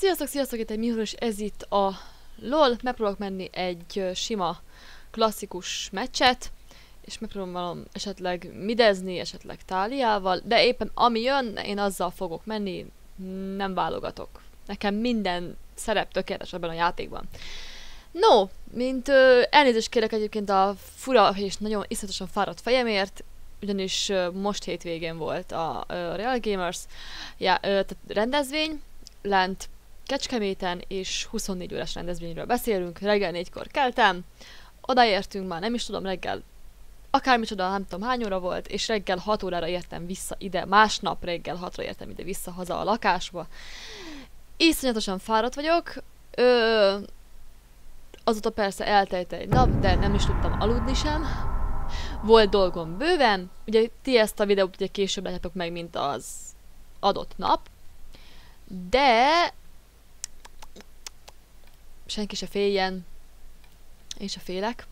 Sziasztok, sziasztok, itt egy Mihor, és ez itt a LOL. Megpróbálok menni egy sima, klasszikus meccset, és megpróbálom esetleg midezni, esetleg Táliával, de éppen ami jön, én azzal fogok menni, nem válogatok. Nekem minden szerep tökéletes ebben a játékban. No, mint elnézést kérek egyébként a fura és nagyon iszonyatosan fáradt fejemért, ugyanis most hétvégén volt a Real Gamers rendezvény, lent Kecskeméten, és 24 órás rendezvényről beszélünk. Reggel 4-kor keltem, odaértünk már, nem is tudom, reggel akármicsoda, nem tudom hány óra volt, és reggel 6 órára értem vissza ide, másnap reggel 6-ra értem ide vissza haza a lakásba. Iszonyatosan fáradt vagyok, azóta persze eltelt egy nap, de nem is tudtam aludni sem. Volt dolgom bőven, ugye ti ezt a videót ugye később látjátok meg, mint az adott nap, de senki se féljen, én se félek.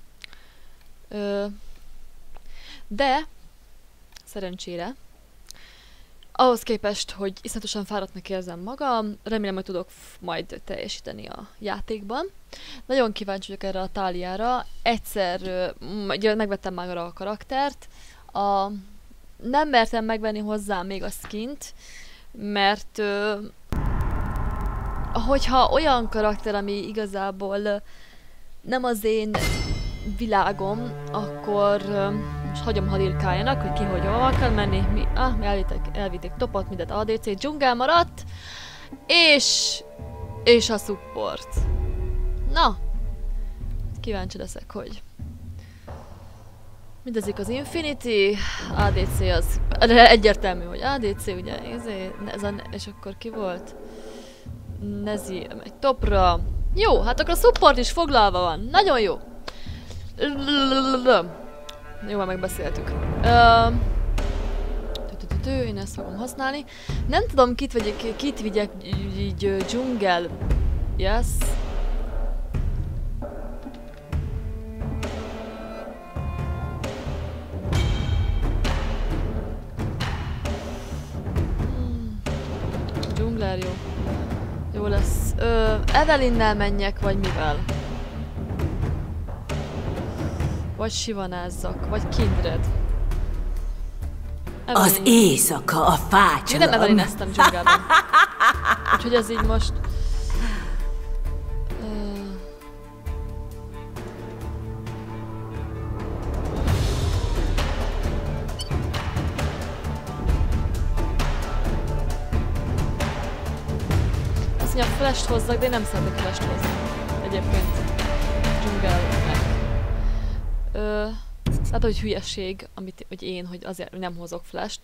De szerencsére ahhoz képest, hogy iszonyatosan fáradtnak érzem magam, remélem, hogy tudok majd teljesíteni a játékban. Nagyon kíváncsi vagyok erre a Táliára. Egyszer megvettem már a karaktert. Nem mertem megvenni hozzá még a skint, mert hogyha olyan karakter, ami igazából nem az én világom, akkor most hagyom halirkáljanak, hogy ki hogy hova kell menni. Mi elvitték topot, mindent ADC, dzsungel maradt, és a support. Na, kíváncsi leszek, hogy mindezik az Infinity, ADC az egyértelmű, hogy ADC, ugye, és akkor ki volt? Nezi megy topra. Jó, hát akkor a support is foglalva van. Nagyon jó. Jó, már megbeszéltük. Én ezt fogom használni. Nem tudom, kit vigyek így dzsungel. Yes. Dzsungler jó. Jó lesz. Evelynnel menjek, vagy mivel? Vagy sivanázzak, vagy Kindred. Az éjszaka a fácsolom. Én nem Evelyneztem dzsungelben. Úgyhogy ez így most... Azt mondja, flash-t hozzak, de én nem szeretnék flash-t hozni. Egyébként. Dzsungelnek. Hát, hogy hülyeség, hogy én, hogy azért nem hozok flash-t.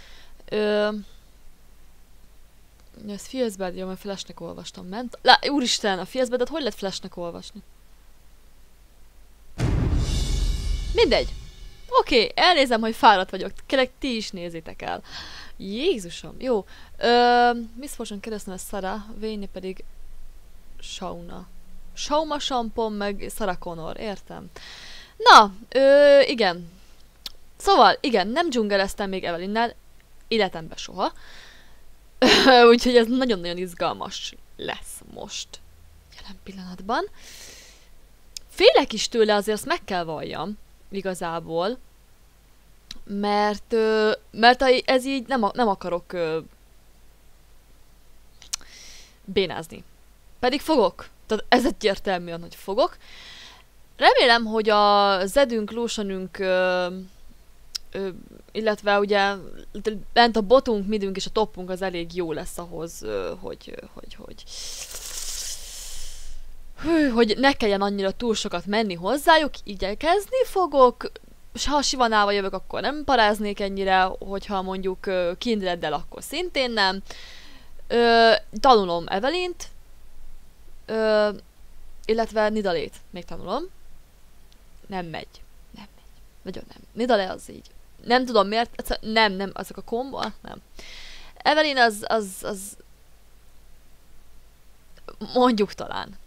Ez Fierce-bed, jó, mert flash-nek olvastam, ment. Úristen, a Fierce-bedet hogy lehet flash-nek olvasni? Mindegy. Oké, elnézem, hogy fáradt vagyok. Kérlek, ti is nézzétek el. Jézusom, jó. Miss Fortune keresztneve Sarah, Vayne pedig Shauna. Shauma Shampoo, meg Sarah Connor, értem. Na, igen. Szóval, igen, nem dzsungeleztem még Evelynnel, életemben soha. Úgyhogy ez nagyon-nagyon izgalmas lesz most, jelen pillanatban. Félek is tőle, azért azt meg kell valljam, igazából. Mert ez így nem akarok bénázni. Pedig fogok. Tehát ez egyértelműen, hogy fogok. Remélem, hogy a Zedünk, Lucianünk, illetve ugye bent a botunk, midünk és a topunk az elég jó lesz ahhoz, hogy ne kelljen annyira túl sokat menni hozzájuk, igyekezni fogok. Ha Sivanával jövök, akkor nem paráznék ennyire, hogyha mondjuk Kindreddel, akkor szintén nem. Tanulom Evelynt, illetve Nidalét még tanulom. Nem megy. Nagyon nem. Nidale az így. Nem tudom miért, nem, azok a kombo, nem. Evelyn az mondjuk talán.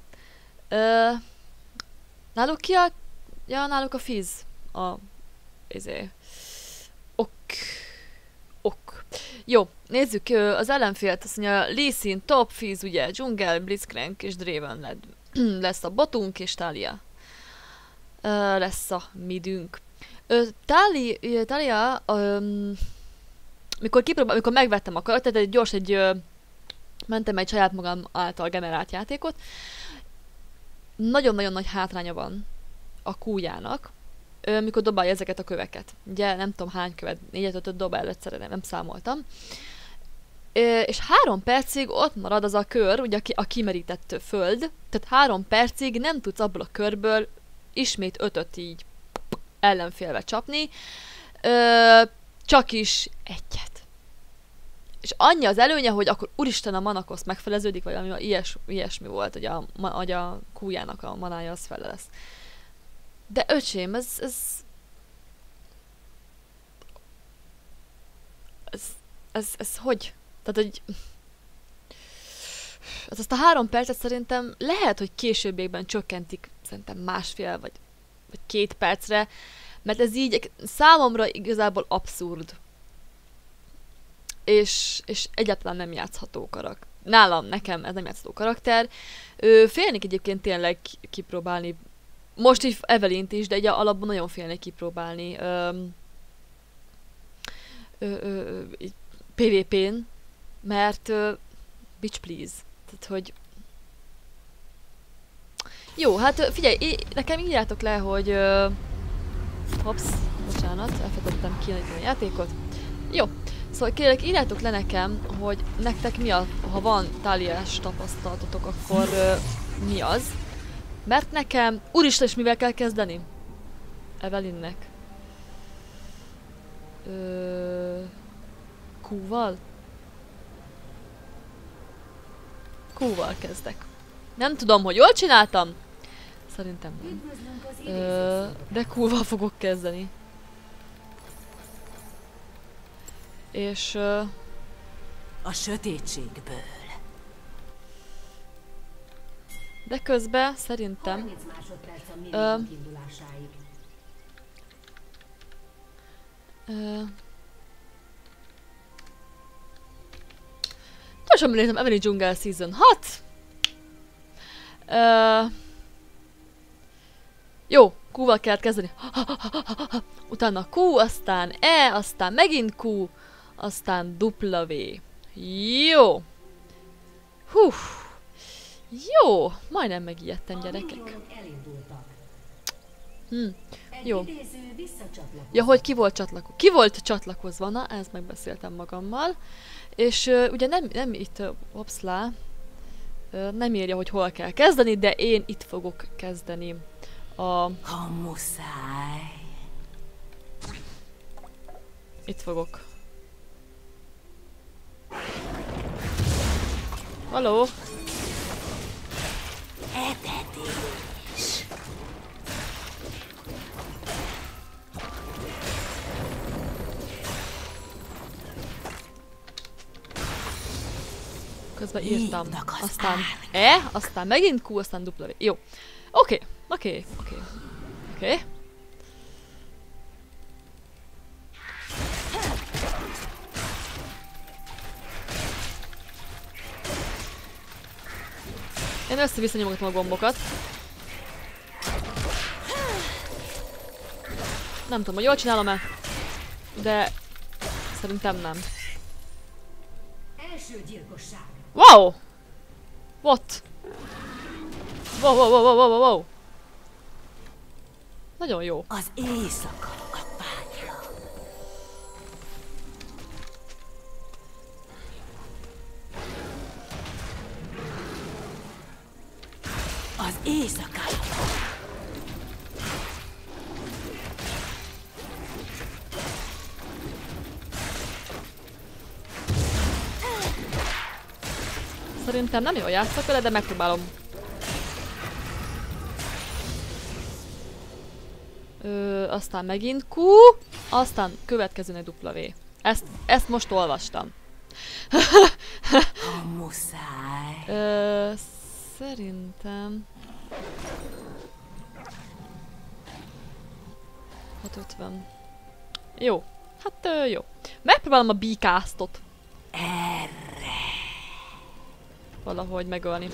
Náluk ki a... Ja, náluk a Fizz. Ok. Jó, nézzük az ellenfélt, azt mondja Lee Sin, Top, Fizz, ugye, Jungle, Blitzcrank és Draven lesz a botunk, és Talia lesz a midünk. Talia, mikor megvettem a karaktert, mentem egy saját magam által generált játékot, nagyon-nagyon nagy hátránya van a kújának, mikor dobálja ezeket a köveket. Ugye nem tudom hány követ, 4-5 dob el egyszerre, nem számoltam. És 3 percig ott marad az a kör, ugye a kimerített föld, tehát 3 percig nem tudsz abból a körből ismét 5-öt így ellenfélve csapni, csak is egyet. És annyi az előnye, hogy akkor úristen a manakosz megfeleződik, vagy valami ilyesmi volt, hogy a kújának a manája az fele lesz. De öcsém, ez hogy? Tehát, hogy... Azt a 3 percet szerintem lehet, hogy későbbiekben csökkentik, szerintem 1,5 vagy 2 percre, mert ez így számomra igazából abszurd. És egyáltalán nem játszható karakter. Nekem ez nem játszható karakter. Félnék egyébként tényleg kipróbálni. Most így Evelint is, de egy alapban nagyon félnék kipróbálni. PvP-n, mert bitch please. Tehát, hogy... Jó, hát figyelj, nekem írjátok le, hogy... Hops, bocsánat, elfelejtettem kinyitni a játékot. Jó, szóval kérlek, írjátok le nekem, hogy nektek mi a... Ha van Taliás tapasztalatotok, akkor mi az? Mert nekem... Úristen, és mivel kell kezdeni? Evelynnek. Q-val? Q-val kezdek. Nem tudom, hogy jól csináltam. Szerintem nem. De Q-val fogok kezdeni. És... A sötétségből. De közben szerintem... Gyorsan nézem, Evelyn Jungle Season 6. Jó, Q-val kellett kezdeni. Utána Q, aztán E, aztán megint Q, aztán W. Jó. Hú. Jó, majdnem megijedtem, gyerekek. Jó. Ja, hogy ki volt csatlakozva, na, ezt megbeszéltem magammal. És ugye nem itt, opszlá, nem írja, hogy hol kell kezdeni, de én itt fogok kezdeni. Ha muszáj. Itt fogok. Haló? Etetés. Közben írtam. Aztán E, aztán megint Q, aztán W. Jó. Oké. Én össze-vissza nyomogatom a gombokat. Nem tudom, hogy jól csinálom-e, de szerintem nem. Első gyilkosság. Wow! What? Wow. Nagyon jó. Az éjszaka a vágyra. Az éjszaka. Szerintem nem jól játszok vele, de megpróbálom. Aztán megint Q, aztán következőnek W. Ezt most olvastam. Ha muszáj. Szerintem... 650. Jó. Hát jó. Megpróbálom a B-castot. Erre. Valahogy megölni.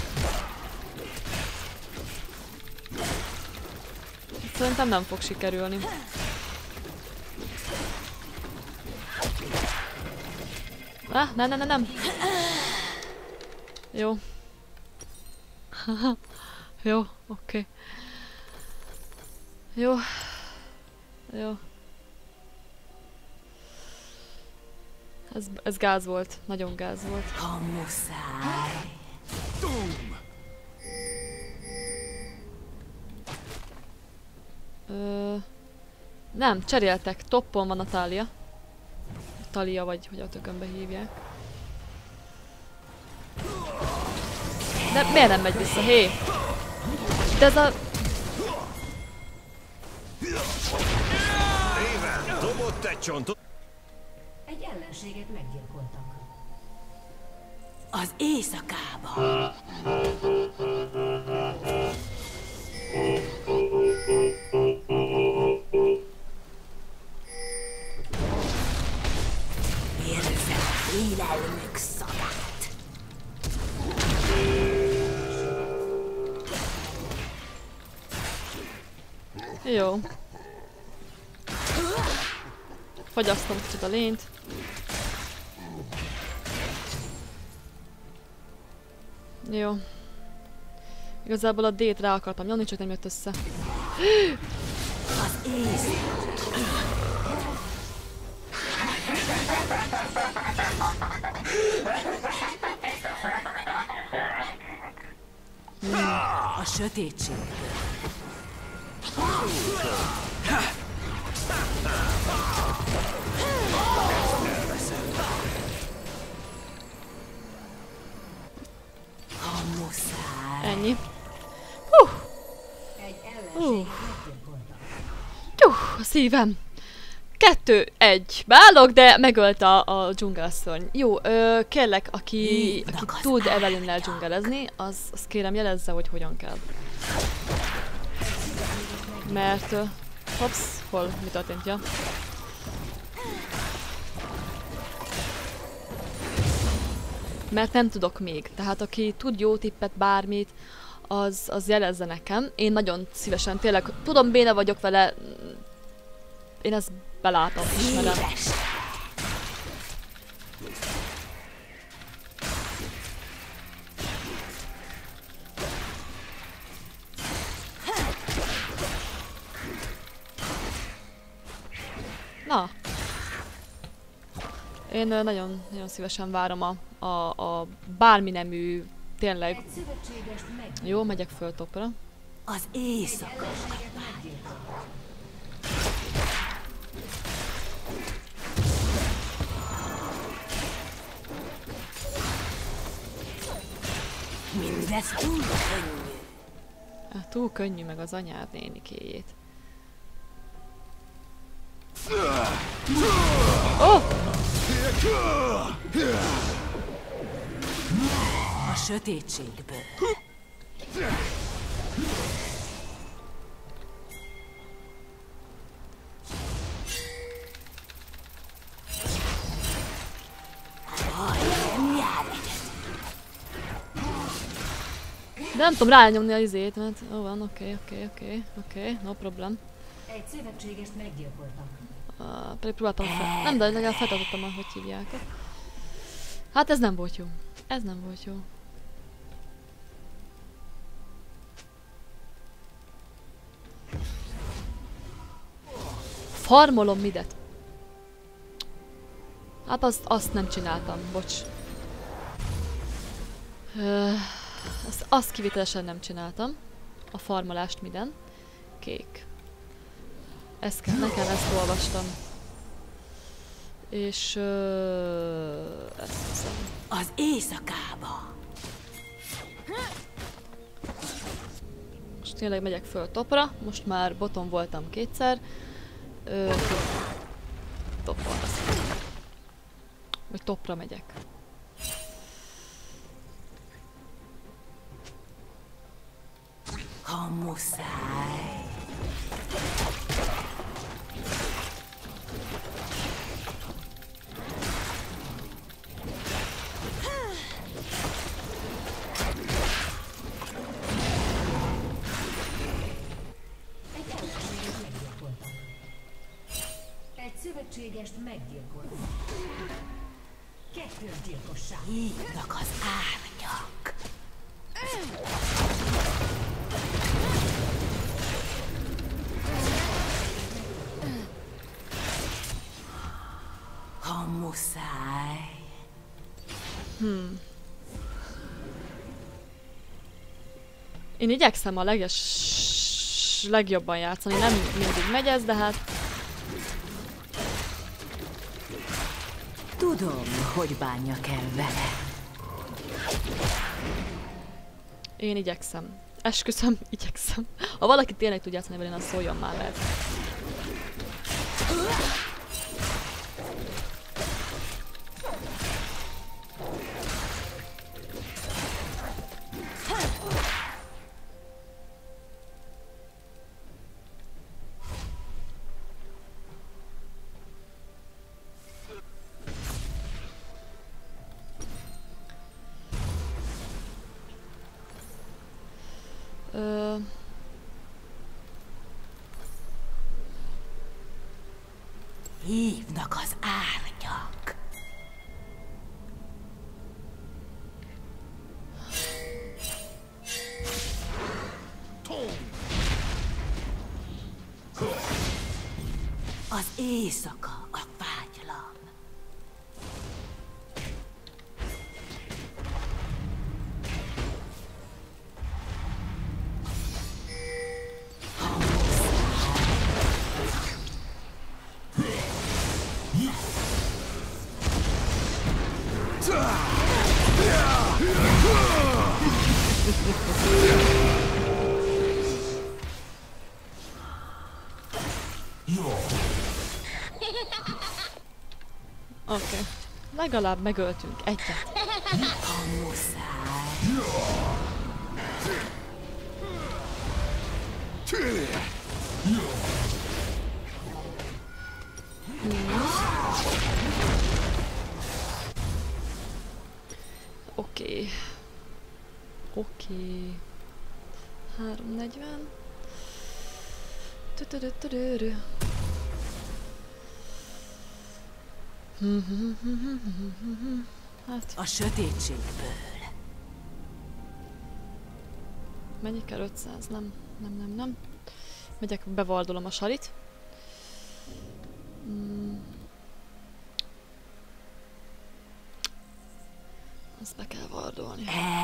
Szerintem nem fog sikerülni. Nem. Jó. Jó, oké. Jó. Ez gáz volt. Nagyon gáz volt. Ha muszáj. Nem, cseréltek. Toppon van a Talia. Talia, vagy hogy a tökönbe hívják. De miért nem megy vissza? Hé! De ez a... Raven, dobott egy csontot. Egy ellenséget meggyilkoltak. Az éjszakába. Érzem élelmük szagát. Jó. Fogyasztom kicsit a lényt. Jó. Igazából a D-t rá akartam nyomni, csak nem jött össze. Az éjszaka. A sötétségből. Ha muszáj. Ennyi. Egy ellenséget meggyilkoltak. A szívem. 2-1. Beállok, de megölt a dzsungelszörny. Jó, kérlek, aki tud Evelynnel dzsungelezni, az kérem jelezze, hogy hogyan kell. Mert... hops, hol? Mi történt? Ja. Mert nem tudok még. Tehát aki tud jó tippet, bármit, az jelezze nekem. Én nagyon szívesen, tényleg, tudom, béna vagyok vele. Én ezt belátom, ismerem. Na. Én nagyon szívesen várom a bármi nemű, tényleg. Jó, megyek föl topra. Az éjszaka. Mindez túl könnyű. Túl könnyű meg az anyád nénikéjét. Oh! A sötétségből. Nem jár egyedül. De nem tudom rányomni a izét, mert... Ó, van, oké, no problem. Egy szövetségest meggyilkoltak. Pedig próbáltam fel... Nem, de legalább feltartottam, hogy hívják. Hát ez nem volt jó. Ez nem volt jó. Farmolom midet. Hát azt nem csináltam, bocs. Azt kivételesen nem csináltam. A farmolást miden. Kék. Ezt kell, nekem ezt olvastam. És... ezt hiszem. Az éjszakába. Most tényleg megyek föl topra. Most már boton voltam kétszer. Topon lesz. Vagy topra megyek. Ha muszáj. Szövetségest meggyilkolta. Kettős gyilkosság. Hívnak az árnyak. Ha muszáj. Én igyekszem a legjobban játszani, nem mindig megy ez, de hát... Tudom, hogy bánjak el vele. Én igyekszem. Esküszöm, igyekszem. Ha valaki tényleg tud játszani velén, az szóljon már, mert... Hívnak az árnyak. Az éjszaka a vágylam. Oké. Legalább megöltünk egyet. Ha muszáj. Oké. Oké. 340. Tütüdütüdürü. Hát, A sötétségből. mennyi kell? 500? Nem. Megyek, bevardolom a sarit. Azt be kell vardolni.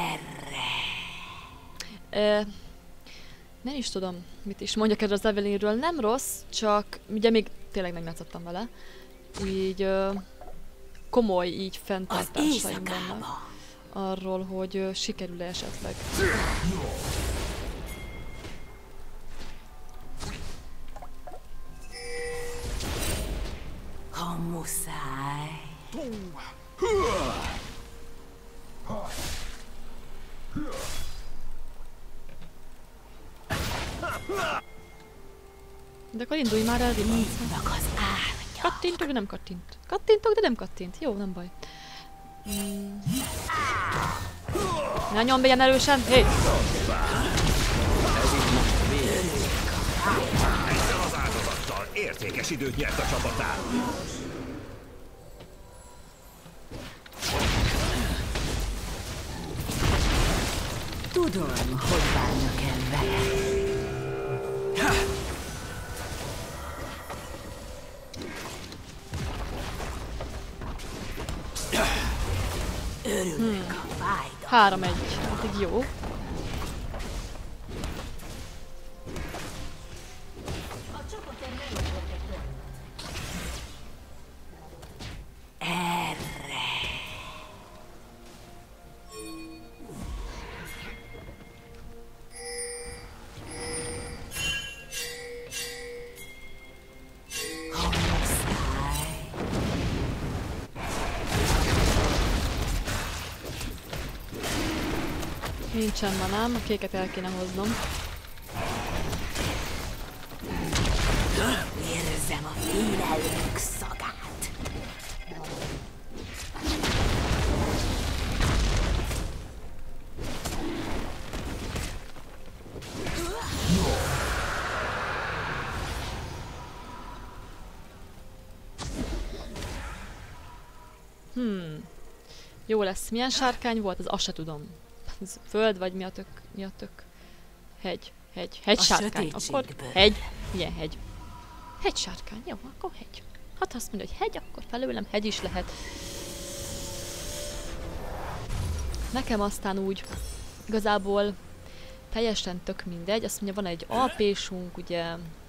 Nem is tudom, mit is mondjak erről az Evelynről. Nem rossz, csak ugye még tényleg nem játszottam vele. Így komoly így fenntartásaim vannak arról, hogy sikerül-e esetleg. Ha muszáj. De akkor indulj már el, Rimanca. Hívnak az árnyak. Kattintok, de nem kattint. Kattintok, de nem kattint. Jó, nem baj. Ne nyomd be ilyen erősen! Hé! Ezzel az áldozattal értékes időt nyert a csapatán. Tudom, hogy bánjak el vele. Örülök a fájdalom. 3-1. Eddig jó. Erre. Ha muszáj. Nincsen manám, a kéket el kéne hoznom. Érzem a félelmük szagát. Jó lesz. Milyen sárkány volt? Az azt se tudom. Ez föld vagy mi a tök? Mi a tök? Hegy. Hegy sárkány. Akkor hegy. Milyen hegy? Hegy sárkány. Jó, akkor hegy. Hát azt mondja, hogy hegy, akkor felőlem hegy is lehet. Nekem aztán úgy igazából teljesen tök mindegy. Azt mondja, van egy alpésunk, ugye.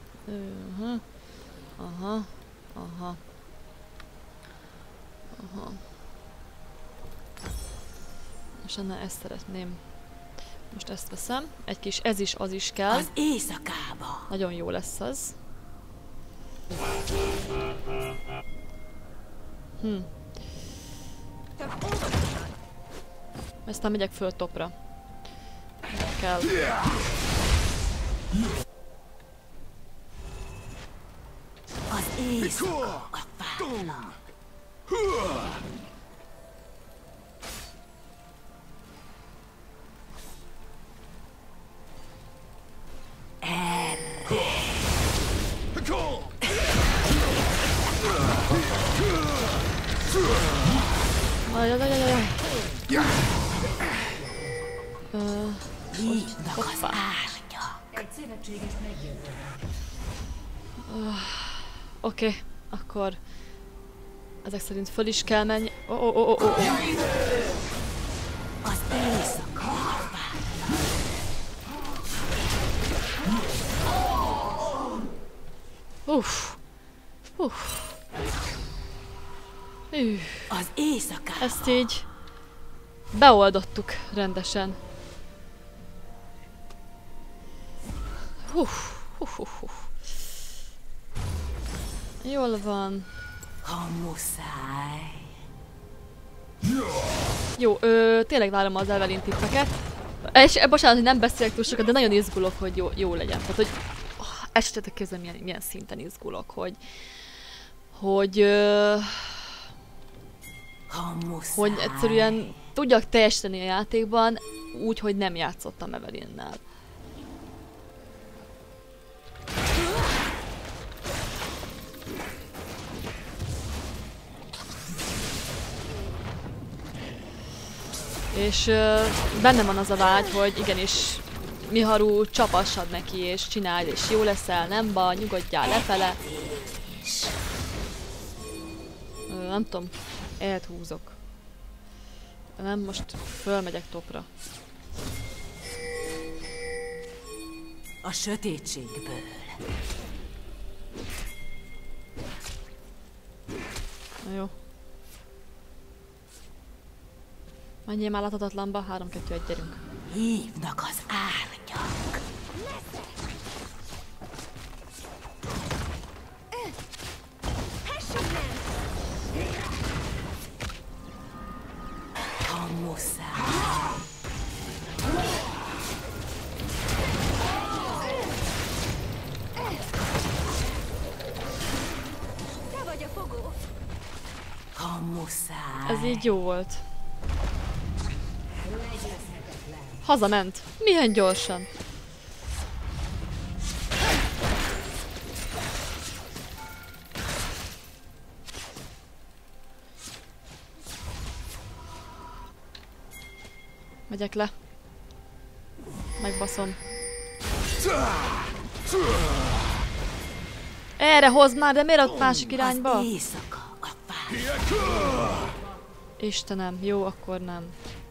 Aha. És ennél ezt szeretném. Most ezt veszem. Egy kis ez is, az is kell. Az éjszakába. Nagyon jó lesz az. Aztán megyek föl topra. Kell. Az éjszaka a fájnak. Hívnak az árnyak. Egy szövetséges megjövő. Oké, akkor ezek szerint föl is kell menni. Az éjszaka a Az éjszaka. Ezt így beoldottuk rendesen. Jól van. Ha muszáj. Jó, tényleg várom az Evelyn tippeket. És bocsánat, hogy nem beszélek túl sokat, de nagyon izgulok, hogy jó legyen. Tehát, hogy esetetek közben milyen szinten izgulok, hogy egyszerűen tudjak teljesíteni a játékban úgy, hogy nem játszottam Evelynnel. És bennem van az a vágy, hogy igenis Miharu csapassad neki és csináld, és jó leszel, nem baj, nyugodjál lefele. Nem tudom, elhúzok. Nem, most fölmegyek topra. A sötétségből. Na jó. Menjél már láthatatlanba, 3-2-1, gyerünk. Hívnak az árnyak. Ha muszáj. Te vagy a fogó. Ha muszáj. Ez így jó volt. Hazament. Milyen gyorsan. Megyek le. Megbaszom. Erre hozd már, de miért ott másik irányba? Istenem, jó, akkor nem.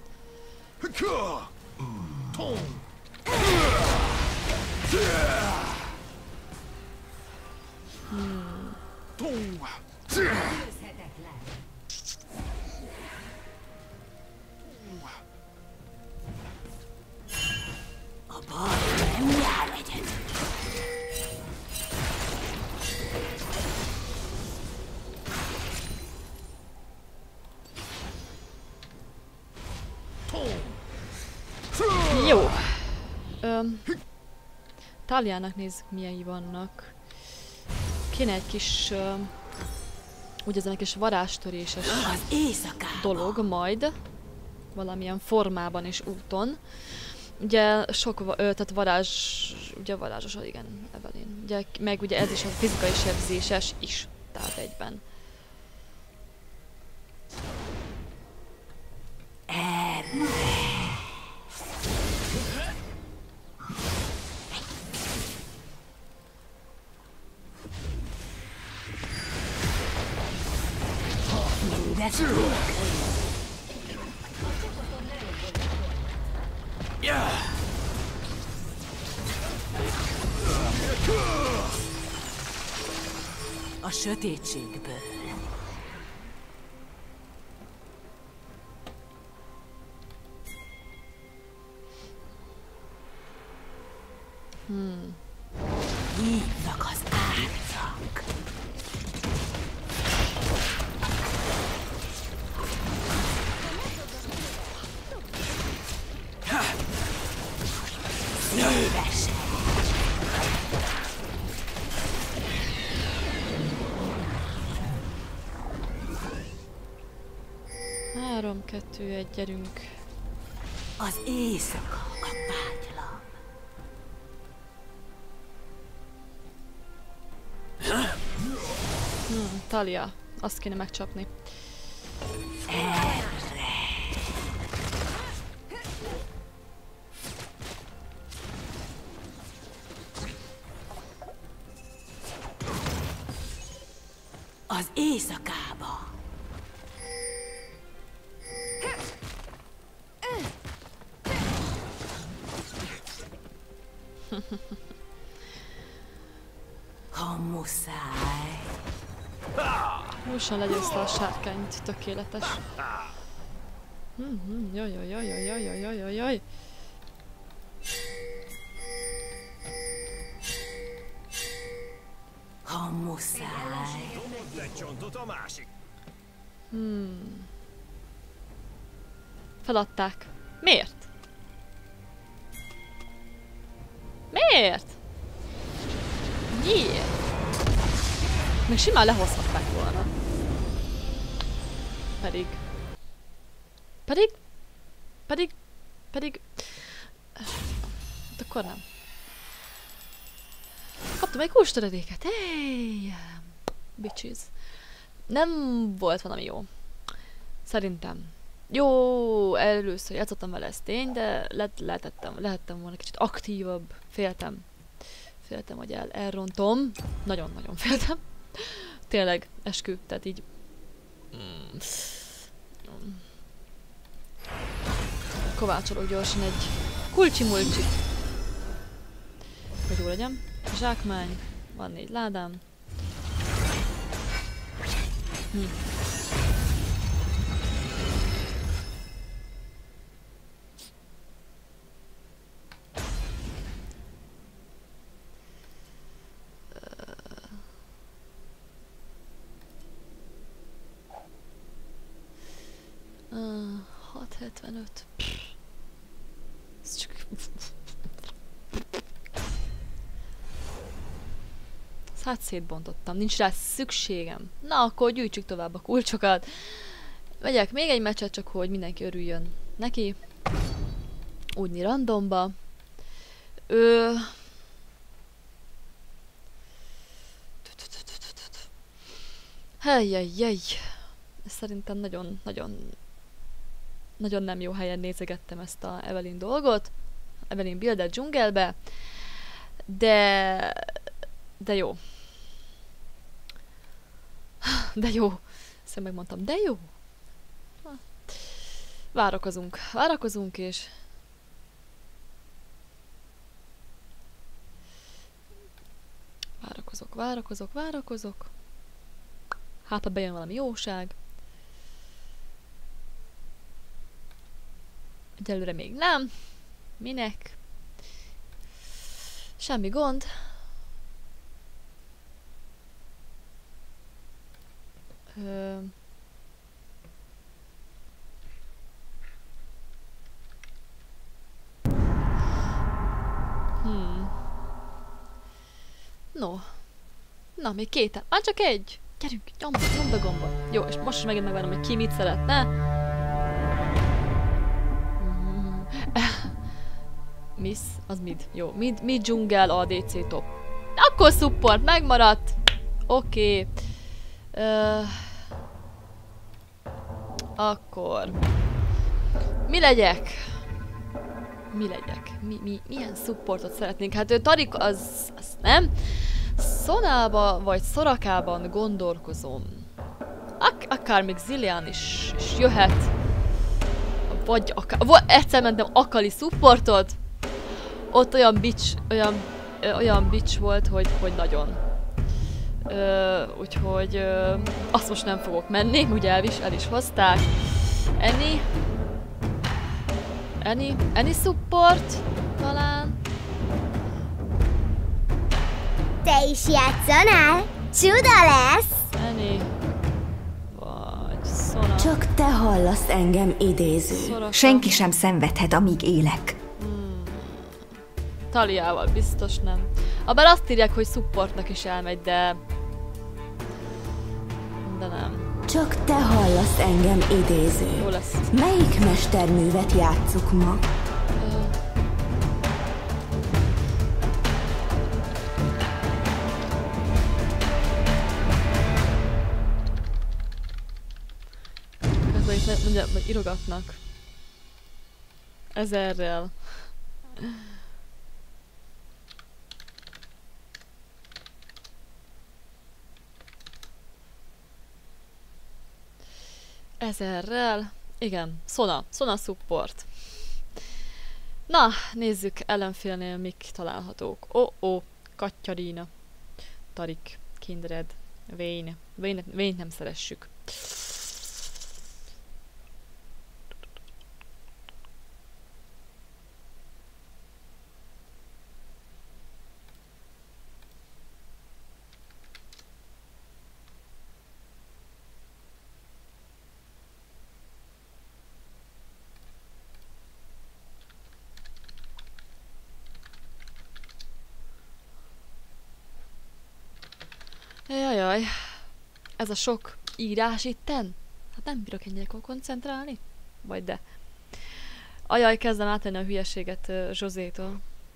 A bal nem jár egyedül. Jó. Táliának nézzük, milyei vannak. Kéne egy kis... úgy ezen egy kis varázstöréses dolog majd. Valamilyen formában és úton. Ugye sok, tehát ugye varázsos, igen, Evelyn. Ugye, meg ugye ez is a fizikai sebzéses is, tehát egyben. A sötétségből. Hívnak az árcak. Szívesen. 3, 2, 1, gyerünk. Az éjszaka a vágylam. Talia. Azt kéne megcsapni. Az éjszakába. Ha muszáj. Húsan legyőzte a sárkányt, tökéletes. Jaj. Ha muszáj. Dobod le csontot a másik. Feladták. Miért? Miért? Miért? Még simán lehozhatták volna. Pedig... Hát akkor nem. Kaptam egy kulcstöredéket. Hey! Bitches. Nem volt valami jó. Szerintem. Jó, először játszottam vele, ez tény, de lehettem volna kicsit aktívabb. Féltem, hogy elrontom. Nagyon-nagyon féltem. Tényleg, eskü, tehát így... Kovácsolok gyorsan egy kulcsi-mulcsit. Hogy jó legyen. Zsákmány. Van 4 ládám. Uh, 675. Ez csak... Hát szétbontottam, nincs rá szükségem. Na, akkor gyűjtsük tovább a kulcsokat. Megyek még egy meccset, csak hogy mindenki örüljön neki. Úgyni randomba. Helyjejjej. Szerintem nagyon nem jó helyen nézegettem ezt a Evelyn dolgot. Evelyn buildet dzsungelbe. De jó. De jó. Ezt megmondtam, de jó. Várakozunk és... Várakozok. Hát, ha bejön valami jóság. Egyelőre még nem. Minek? Semmi gond. No. Na, még 2. Már csak egy. Gyerünk, nyomd be gombot. Jó, és most is megint megvárom, hogy ki mit szeretne. Miss, az mid. Jó, mid dzsungel, ADC top. Akkor support, megmaradt. Oké. Akkor... Mi legyek? Mi legyek? Milyen supportot szeretnénk? Hát ő Tarik az nem. Szonába vagy Szorakában gondolkozom. Akár még Zilean is jöhet. Vagy akár... egyszer mentem Akali supportot. Ott olyan bitch volt, hogy nagyon. Úgyhogy azt most nem fogok menni, ugye el is hozták. Any support? Talán? Te is játszanál? Csuda lesz! Any? Vagy Sona? Csak te hallasz engem idéző. Soraka. Senki sem szenvedhet, amíg élek. Taliával biztos nem. Abár azt írják, hogy supportnak is elmegy, de nem. Csak te hallasz engem idéző. Jó lesz. Melyik mesterművet játsszuk ma? Közben itt mondja, vagy írogatnak. 1000-rel. Igen, Sona support. Na, nézzük ellenfélnél mik találhatók. Katyarina, Tarik, Kindred, Vayne. Vayne-t nem szeressük. Jajjaj, ez a sok írás itten? Hát nem bírok ennyire koncentrálni? Vagy de. Ajaj, kezdem átvenni a hülyeséget Zsozétól.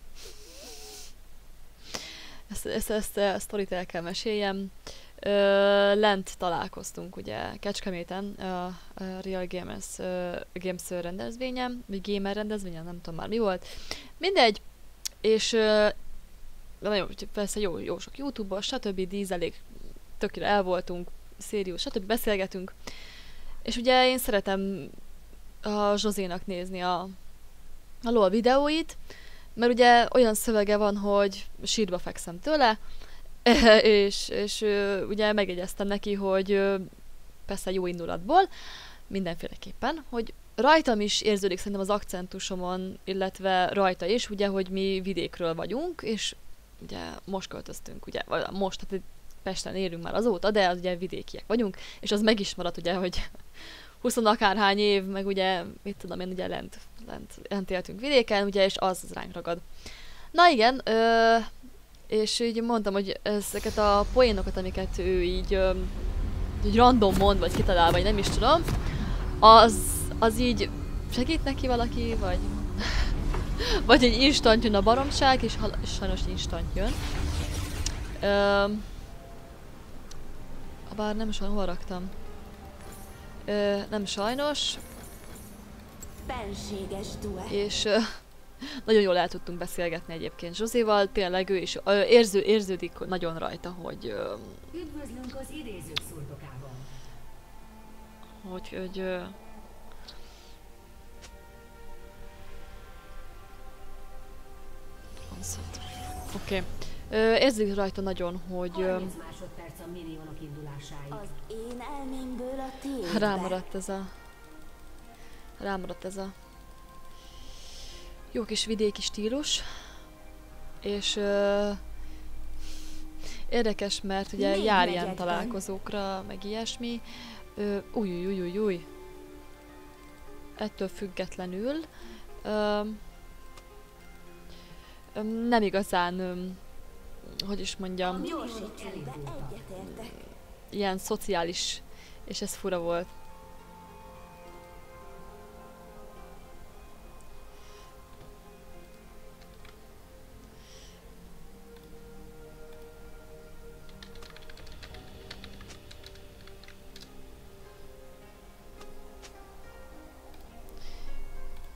Ezt a sztorit el kell meséljem. Lent találkoztunk ugye Kecskeméten a Real Games rendezvényen, vagy Gamer rendezvényen, nem tudom már mi volt. Mindegy, és nagyon, persze jó sok YouTube-ból, stb. Dízelék, tökére el voltunk, Sirius, stb. Beszélgetünk. És ugye én szeretem a Zsozénak nézni a LOL videóit, mert ugye olyan szövege van, hogy sírba fekszem tőle, és ugye megjegyeztem neki, hogy persze jó indulatból, mindenféleképpen, hogy rajtam is érződik szerintem az akcentusomon, illetve rajta is, ugye, hogy mi vidékről vagyunk, és ugye most költöztünk, ugye, most, tehát Pesten élünk már azóta, de az ugye vidékiek vagyunk, és az meg is maradt, ugye, hogy 20 akárhány év, meg ugye, mit tudom én, ugye lent éltünk vidéken, ugye, és az ránk ragad. Na igen, és így mondtam, hogy ezeket a poénokat, amiket ő így random mond, vagy kitalál, vagy nem is tudom, az így segít neki valaki, vagy... vagy egy instant jön a baromság, és sajnos instant jön. Bár nem sajnos, hol raktam? Nem sajnos. Benséges duett. És nagyon jól el tudtunk beszélgetni egyébként Zsozéval, tényleg ő is érződik nagyon rajta, hogy... Üdvözlünk az idézők szurdokában. Hogy Oké. Érződik rajta nagyon, hogy... 30 másodperc a minionok indulásáig. Az én elmémből a tiédbe. Rámaradt ez a jó kis vidéki stílus, és érdekes, mert ugye jár ilyen találkozókra, meg ilyesmi. Új. Ettől függetlenül nem igazán, hogy is mondjam, ilyen szociális, és ez fura volt.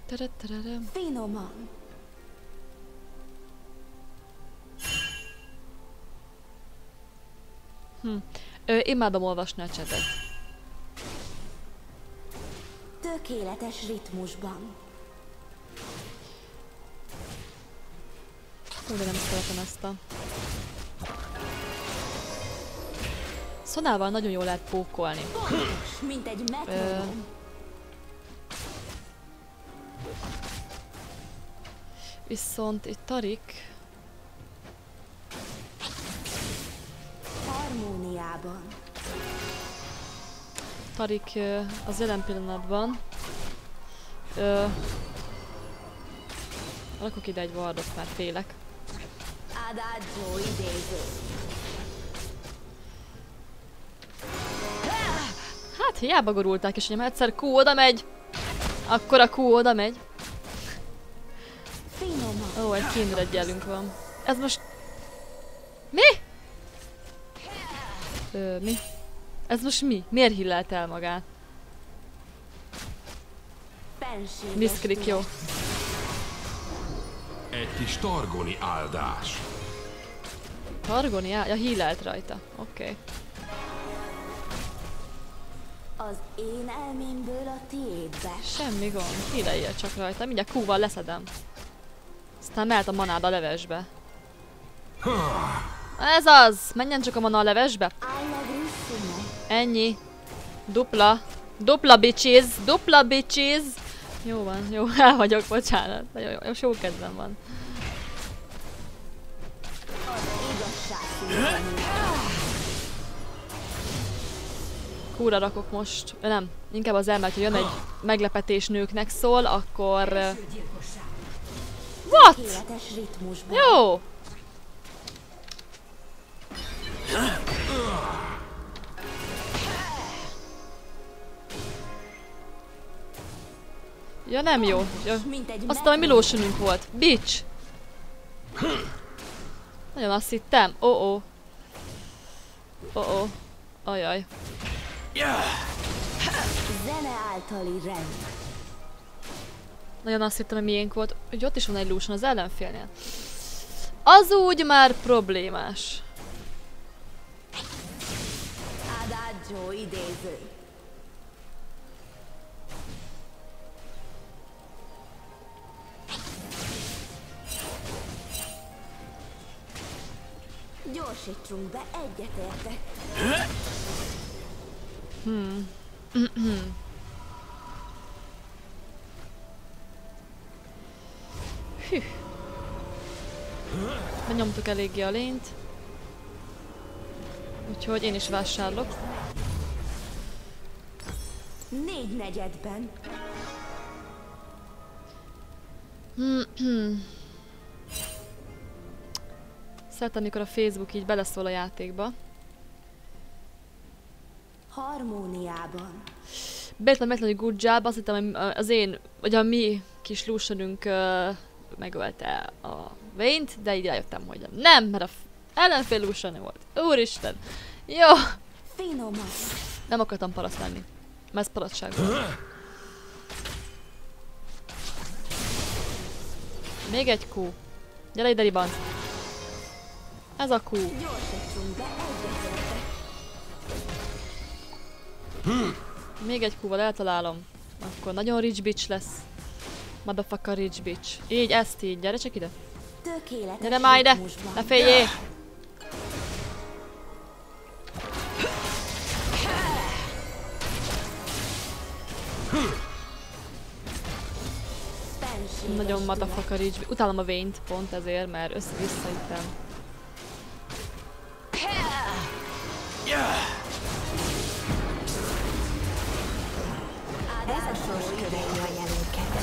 Finoman. Imádom olvasni a csetet. Tökéletes ritmusban. Hú, de nem szeretem ezt a... Szonával nagyon jól lehet pókolni. Mint egy metronom. Viszont itt Tarik... Harmóniában. Tarik az jelen pillanatban... rakok ide egy wardot, már félek. Adagio idéző. Hát hiába gurulták, és hogyha egyszer Q oda megy, akkor a Q oda megy. Finoman. Ó, egy Kindred jelünk van. Ez most... Mi? Mi? Ez most mi? Miért hillelt el magát? Fenséges Miszklik, jó. Egy kis targoni áldás. Targoni? Ja, hillelt rajta. Oké. Az én elmémből a tiédbe. Semmi gond. Híleljél csak rajta. Mindjárt Q-val leszedem. Aztán mehet a manád a levesbe. Ez az! Menjen csak a mana a levesbe. Ennyi. Dupla. Dupla bitches. Dupla bitches. Jó van, jó, el vagyok, bocsánat. Most jó kedvem van. Kúra rakok most. Nem, inkább az elmert, hogy jön egy meglepetés nőknek szól, akkor... What? Jó! Ja, nem jó. Ja. Azt a Milósonünk volt. Bitch! Nagyon azt hittem. Oh-oh. Oh-oh. Ajaj. Zene általi rend. Nagyon azt hittem, hogy miénk volt. Hogy ott is van egy Lucian az ellenfélnél. Az úgy már problémás. Adagio idéző. Gyorsítsunk be, egyetértek. Hű. Benyomtuk eléggé a lényt. Úgyhogy én is vásárlok. 4/4-ben. Szeretem, amikor a Facebook így beleszól a játékba. Harmóniában. Betlen good job, azt hittem, hogy az én, vagy a mi kis Lucianünk megölte a Vayne-t, de így rájöttem, hogy nem, mert a ellenfél Lucian volt. Úristen! Jó! Finoman. Nem akartam paraszt lenni. Mert ez parasztság volt. Még egy Q. Gyere ide, Riban! Ez a Q. Gyorsítsunk be, egyetértek. Még egy Q-val eltalálom. Akkor nagyon rich bitch lesz. Motherfucker rich bitch. Így, ezt így. Gyere csak ide. Tökéletes Gyere már ide! ritmusban. Ne féljél! Fenséges Nagyon tünet. motherfucker rich bitch. Utálom a Vayne-t pont ezért, mert össze-visszaütem. Ez a sors követi a jelölket.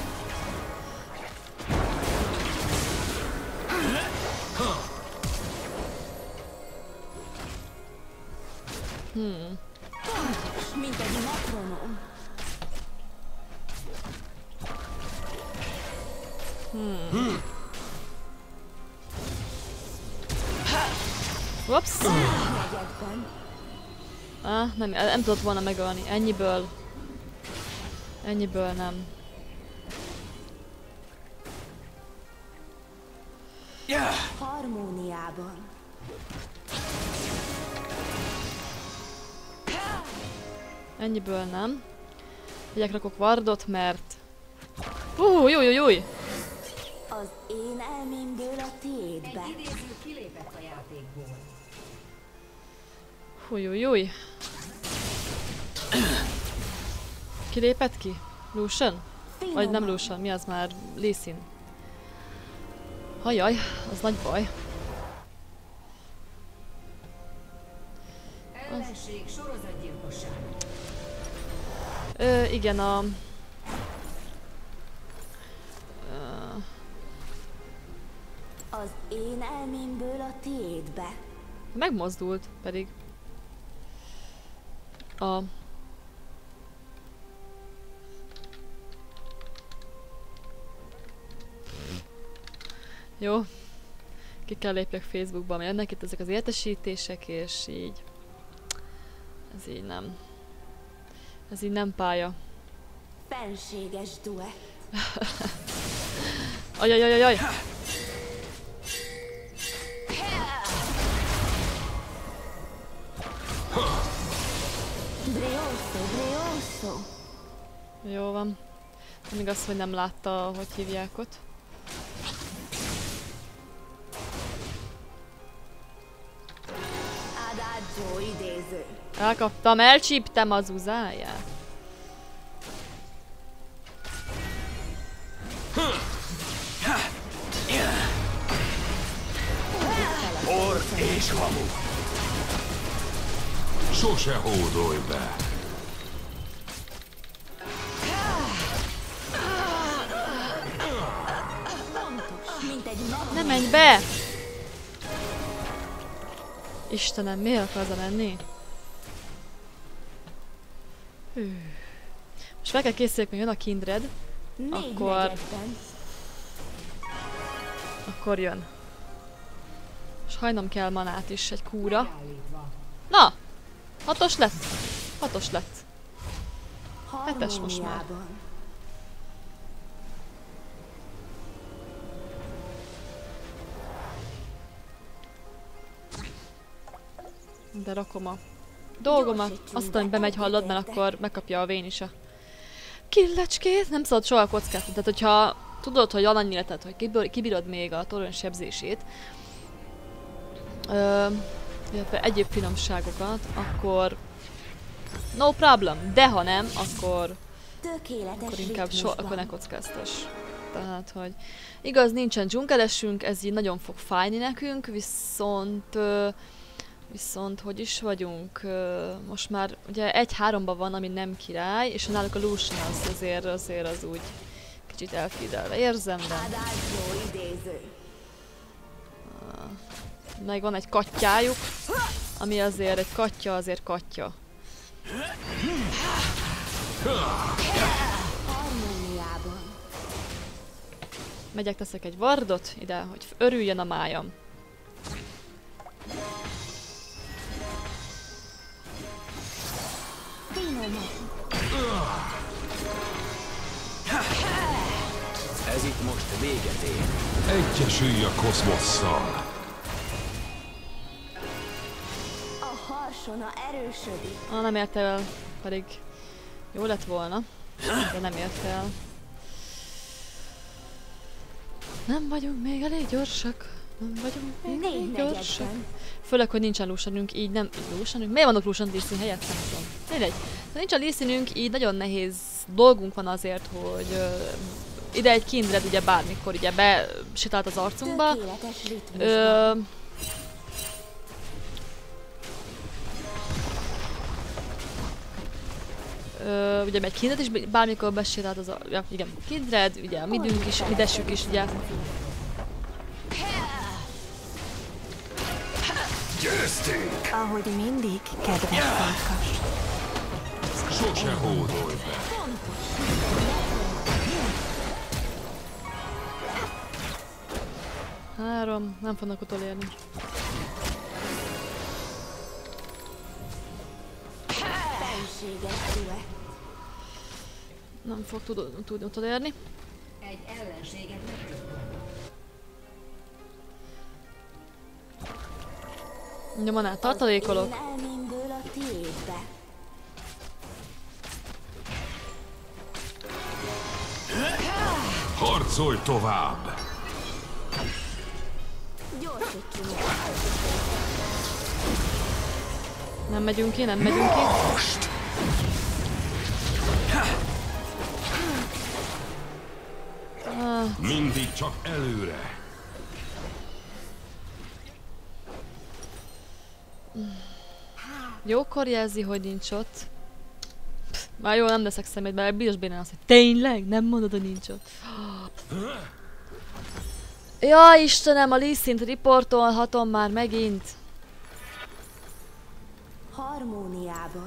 Mint egy metronom. Ups! Negyedben. Nem tudott volna megölni. Ennyiből nem. Harmóniában. Ennyiből nem. Egyek rakok wardot, mert... Júj! Az én elmémből a tiédbe. Egy idéző kilépett a játékból. Júj. Ki lépett ki? Lucian? Vagy nem Lucian, mi az már? Lee Sin. Hajjaj, az nagy baj. Ellenség sorozatgyilkosság. Igen, Az én elmémből a tiédbe. megmozdult pedig. Jó. Ki kell lépjek Facebookba, mert jönnek itt ezek az értesítések, és így... Ez így nem. Ez így nem pálya. Fenséges duett. Ajajajajaj! Brioso. Jó van. Nem igaz, hogy nem látta, hogy hívják ott. Adagio idéző. Elkaptam, elcsíptem az uzáját. Orr és hamu. Sose hódolj be! Mint egy Ne menj be! Istenem, miért akarsz menni? Hű. Most fel kell készüljek, hogy jön a Kindred. Akkor jön. És hajnom kell manát is, egy kúra. Állítva. Na! 6-os lett. 6-os lett. 7-es most már. harmóniában. De rakom a dolgomat. Aztán, hogy bemegy, hallod, mert akkor megkapja a vén is a killecskét. Nem szabad soha kockáztatni. Tehát, hogyha tudod, hogy van annyi életed, hogy kibírod még a torony sebzését, illetve egyéb finomságokat, akkor no problem. De ha nem, akkor Tökéletes inkább ritmusban. akkor ne kockáztass. Tehát, hogy igaz, nincsen dzsungelesünk, ez így nagyon fog fájni nekünk, viszont hogy is vagyunk, most már ugye 1-3-ban van, ami nem király, és náluk a Lucian az azért az úgy kicsit elfidelve érzem, de Adagio idéző. meg van egy kattyájuk, ami azért egy katya, azért katya. Harmóniában. Megyek, teszek egy wardot ide, hogy örüljön a májam. Finoman. Ez itt most véget ér. Egyesülj a kozmosszal! A harsona erősödik. Nem ért el, pedig jó lett volna, de nem ért el. Nem vagyunk még elég gyorsak. Nem vagyunk még elég gyorsak. 4/4-ben. Főleg, hogy nincsen Lucianünk, így nem... Lucianünk? Miért vannak Lucian Lee Sin helyett? Nem tudom. Mindegy. Ha nincs a Lee Sinünk, így nagyon nehéz dolgunk van azért, hogy ide egy Kindred ugye bármikor ugye besétált az arcunkba. Tökéletes ritmusban. Ugye egy Kindred is bármikor besétált az ja, igen, Kindred, ugye a midünk is, midessük is, ugye. Győztünk! Ahogy mindig, kedves farkas. Sose hódolj be! Három, nem fognak utolérni. Fenséges duett. Nem fog tudni utolérni. Egy ellenséget megcsapott. Ugye manát tartalékolok. Én elmémből a tiédbe. Harcolj tovább! Gyorsítsunk. Nem megyünk ki, nem megyünk ki. Most! Mindig csak előre! Jókor jelzi, hogy nincs ott. Pff, már jó, nem leszek szemét, mert biztos benne az, hogy tényleg? Nem mondod, hogy nincs ott. Jaj, Istenem, a Lee Sin-t riportolhatom már megint. Harmóniában.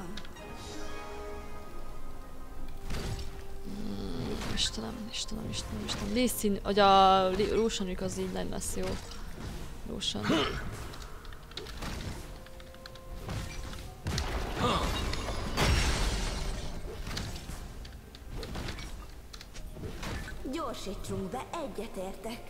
Istenem. Lee Sin, hogy a Lucianük az így nem lesz jó. Lucian. Gyorsítsunk be, egyetértek.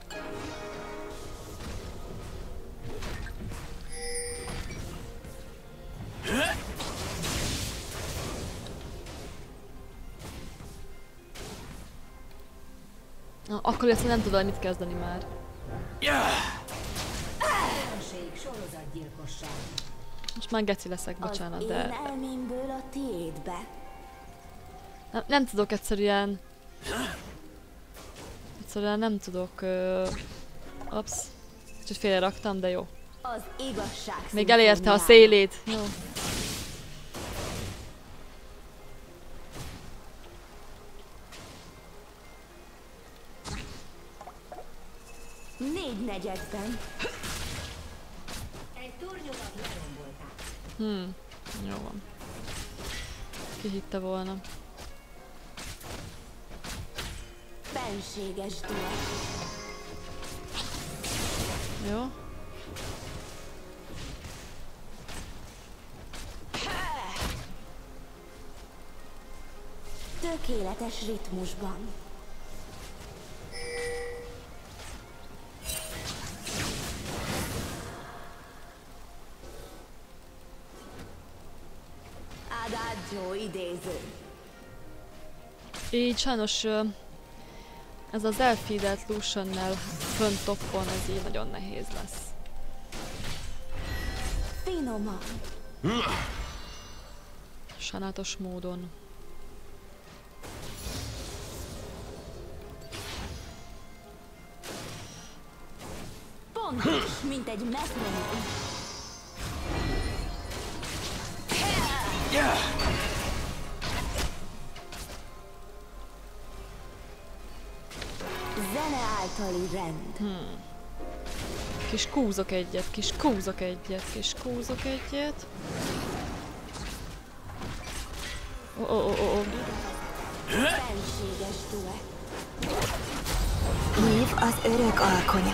Na, akkor ezt nem tudod mit kezdeni már. Ellenség sorozatgyilkosság. Most már geci leszek, bocsánat, Az de én elmémből a tiédbe. nem tudok egyszerűen... Egyszerűen nem tudok... Ups. Kicsit félre raktam, de jó. Az igazság. Még elérte a szimfóniája. szélét. Jó. Négy negyedben. Egy tornyodat lerombolták. Jó van. Ki hitte volna. Fenséges duett. Jó. Tökéletes ritmusban. Adagio idéző. Így sajnos ez az elfeedelt Luciannel fönt toppon, ez így nagyon nehéz lesz. Finoman. Sajnálatos módon. Pontos, mint egy metronom. Zene általi rend. Kis kúzok egyet, kis kúzok egyet, kis kúzok egyet. Fenséges duett. Év az örök alkonya.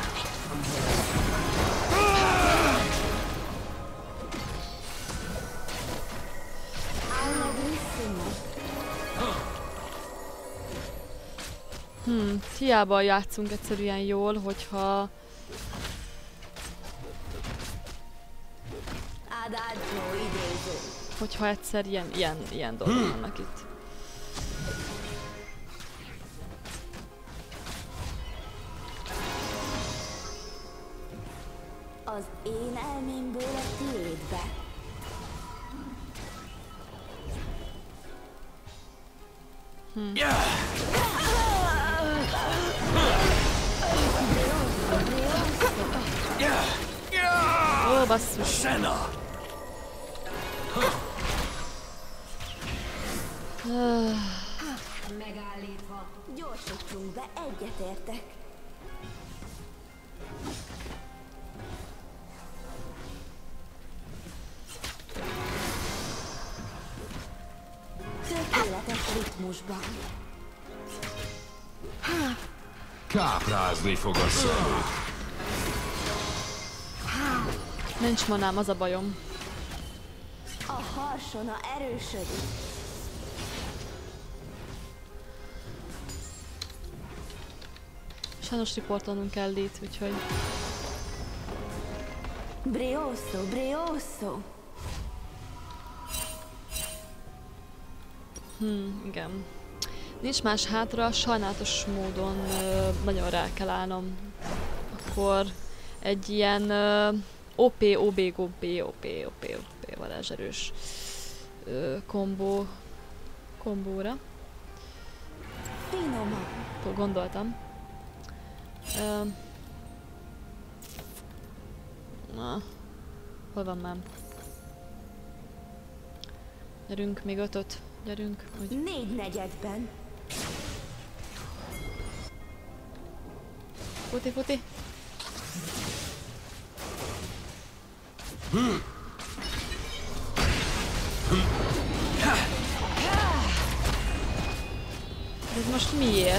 Hiába játszunk egyszerűen jól, hogyha... Adagio idéző. Hogyha egyszer ilyen dolgok vannak itt. Az én elmémből a tiédbe. Ó, basszus. Megállítva. Gyorsítsunk be, egyetértek. Tökéletes ritmusban. Káprázni fog a szemét. Nincs manám, az a bajom. A harsona erősödik. Sajnos riportolnunk kell itt, úgyhogy... Brioso, brioso. Igen. Nincs más hátra, sajnálatos módon nagyon rá kell állnom. Akkor egy ilyen OP, varázserős kombóra. Gondoltam. Na, hol van már? Gyerünk, még 5-öt. Gyerünk. Úgy. 4/4-ben. Futi. Ez most miért?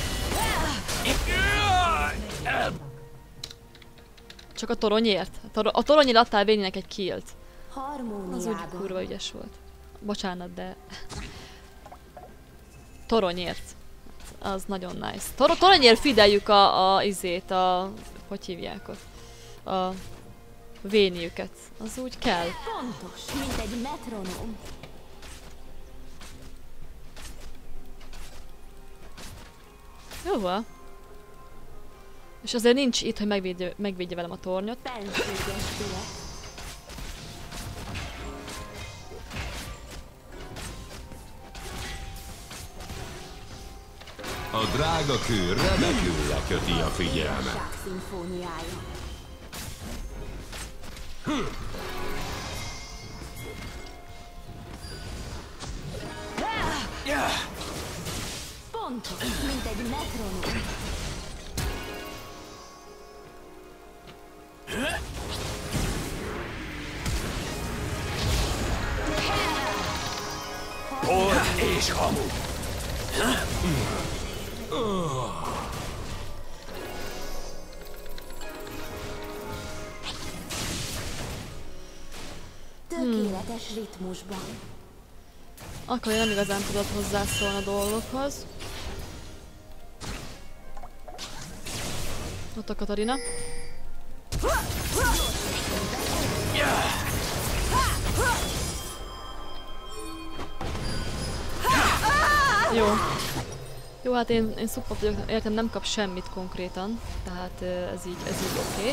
Csak a toronyért? A toronyért adtál Véninek egy killt. Az úgy kurva ügyes volt. Bocsánat, de... Toronyért. Az nagyon nice. Toronyért fideljük izét, hogy hívják ott? A Véniüket. Az úgy kell. Pontos, mint egy metronóm. Jó van. És azért nincs itt, hogy megvédje velem a tornyot. A drága kő remekül leköti a figyelmet. Pontos, mint egy metronóm. Orr és hamu! Tökéletes ritmusban. Akkor nem igazán tudod hozzászólni a dolgokhoz. Ott a Katarina. Jó. Jó, hát én support vagyok, értem, nem kap semmit konkrétan, tehát ez így oké.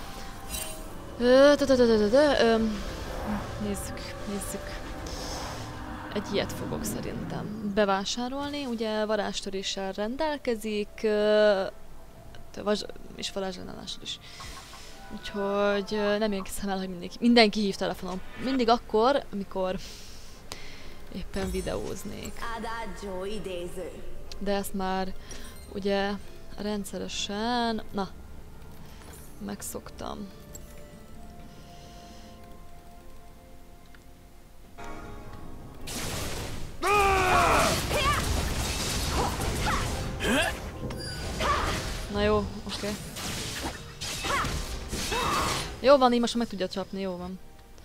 Nézzük. Egy ilyet fogok szerintem bevásárolni, ugye varázstöréssel rendelkezik, és varázsellenással is. Úgyhogy nem érkeztem el, hogy mindenki hív telefonon. Mindig akkor, amikor éppen videóznék. Adagio idéző. De ezt már ugye rendszeresen, megszoktam. Na jó, oké. Jó van, így most meg tudja csapni, jó van.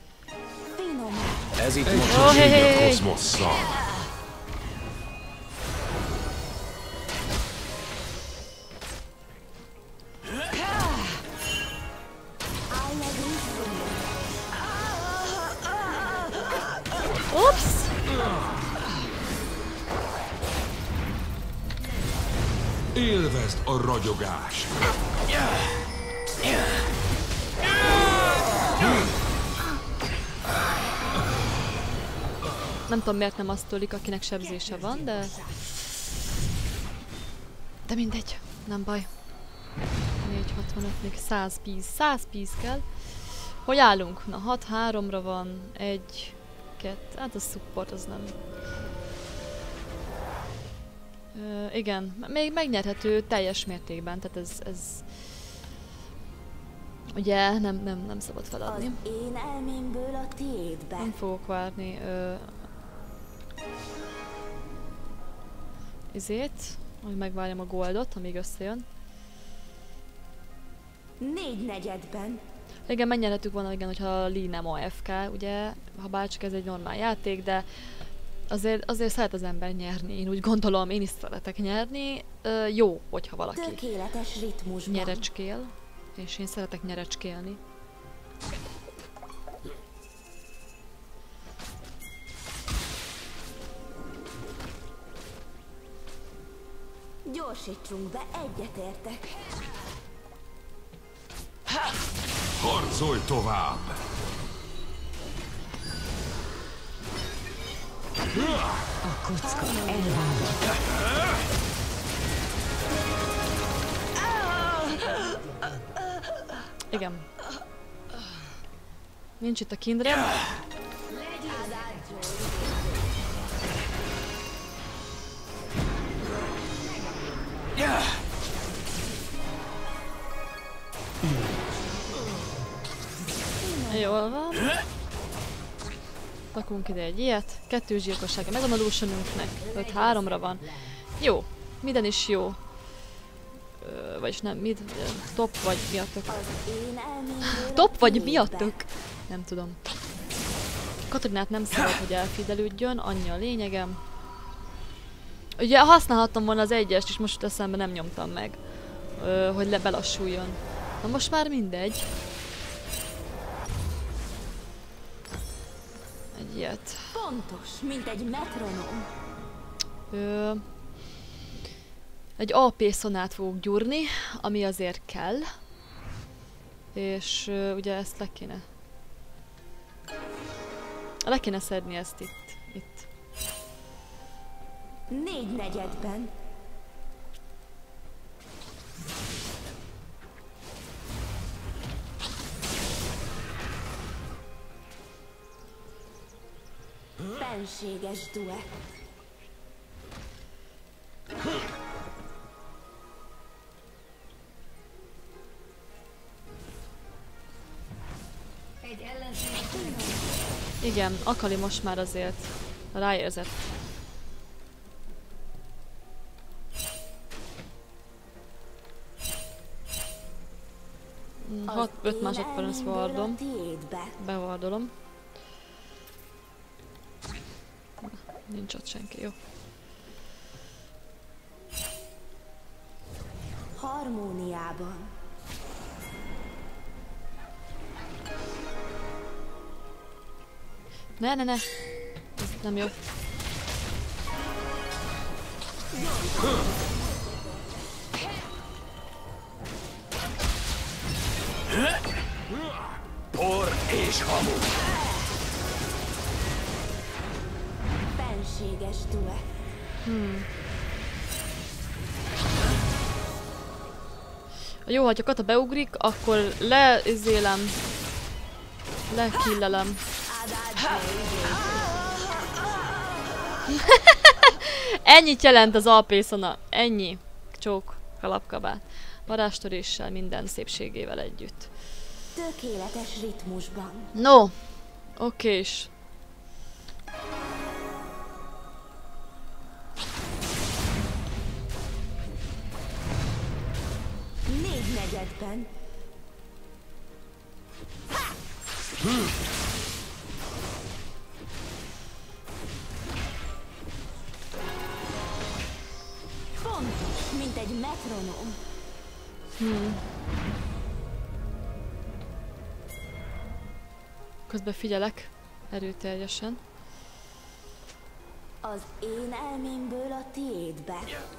Ez itt Egy most csak hey, a hey. kozmosszal. Ups! Élvezd a ragyogást. Nem tudom, miért nem azt tölik, akinek sebzése van, de... De mindegy, nem baj. 465, még 100 piece. 100 piece kell. Hogy állunk? Na, 6-3-ra van. 1, 2... Hát a support az nem... Igen, még megnyerhető teljes mértékben, tehát ez... Ugye nem szabad feladni. Az én elmémből a tiédbe. Nem fogok várni izét, hogy megvárjam a goldot, amíg összejön. 4/4-ben. Igen, megnyerhetük volna, igen, hogyha Lee nem AFK, ugye, ha bárcsak ez egy normál játék, de azért szeret az ember nyerni, én úgy gondolom, én is szeretek nyerni. Jó, hogyha valaki Tökéletes ritmusban. nyerecskél, és én szeretek nyerecskélni. Gyorsítsunk be, egyetértek. Harcolj tovább! A kocka elvágott. Igen. Nincs itt a Kindred. Jól van. Rakunk ide egy ilyet. 2 gyilkossága megvan a Lucianünknek. 5-3-ra van. Jó. Minden is jó. Vagyis nem, mid? Top vagy mi a tök? Top vagy mi a tök? Nem tudom. Katarinát nem szabad, hogy elfidelődjön, annyi a lényegem. Ugye használhattam volna az 1-est is, most eszembe nem nyomtam meg. Hogy belassuljon. Na most már mindegy. Egy ilyet. Pontos, mint egy metronom. Egy AP szonát fogok gyúrni, ami azért kell. És ugye ezt le kéne szedni ezt itt. 4/4-ben. Fenséges duett. Egy ellenség. Igen, Akali most már azért ráérzett. 5 másodperc vardom. Bevardolom. Nincs ott senki, jó. Harmóniában. Ne. Ez nem jó. Por és hamu. Fenséges duett. Jó, ha Kata beugrik, akkor lekillelem. Ennyit jelent az AP-szona. Ennyi. Csók, kalapkabát. Varázstöréssel, minden szépségével együtt. Tökéletes ritmusban. No, okés. Négy-negyedben. Fontos, mint egy metronom. Közben figyelek erőteljesen. Az én elmémből a tiédbe.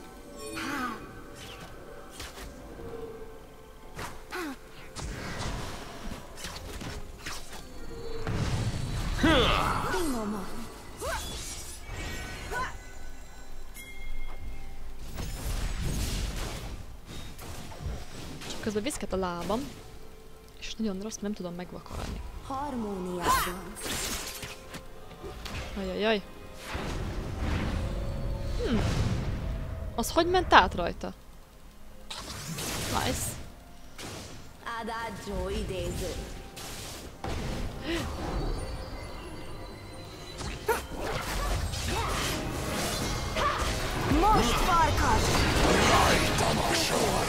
Finoman. Csak közben viszket a lábam, és nagyon rossz, nem tudom megvakarni. Harmóniában. Ajajaj. Az hogy ment át rajta? Nice. Adagio idéző. Most farkas! Rajtam a sor.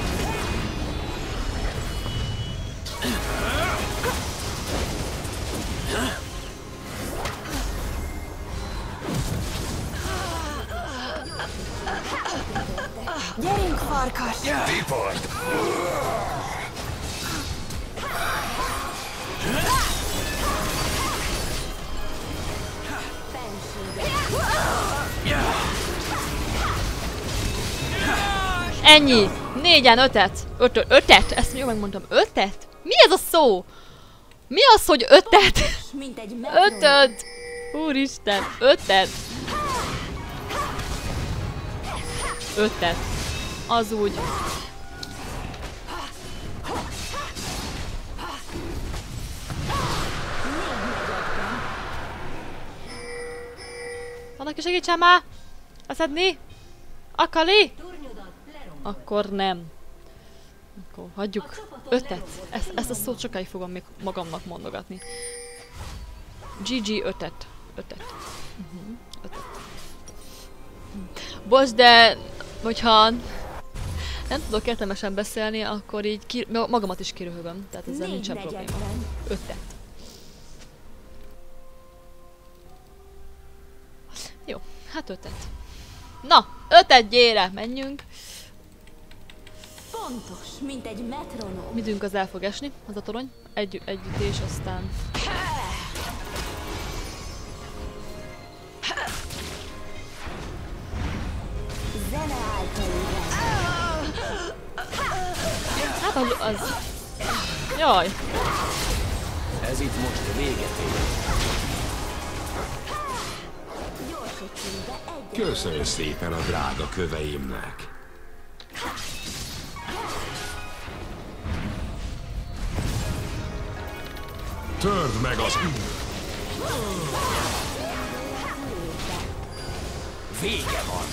Gyerünk, farkas! Tiport! Fenséges. Ennyi! 4-en 5-et! 5-et? Ezt jól megmondtam. 5-et? Mi ez a szó? Mi az, hogy 5-et? 5-öt! Úristen! 5-et! 5-et! Az úgy. Annak is segítsen már! Leszedni? Akali? Akkor nem. Akkor hagyjuk. 5-et. Ezt a szót sokáig fogom még magamnak mondogatni. GG 5-et. 5-et. 5-et. Bocs, de hogyha nem tudok értelmesen beszélni, akkor így magamat is kiröhögöm. Tehát ezzel nincsen probléma. 5-et. Jó, hát 5-et. Na, 5-et, gyere, menjünk. Pontos, mint egy metronom. Midőnk az el fog esni, az a torony. Együttés, aztán... Zene által. Hát az... Jaj! Ez itt most véget ér. Köszönj szépen a drága köveimnek. Törd meg az... Vége van.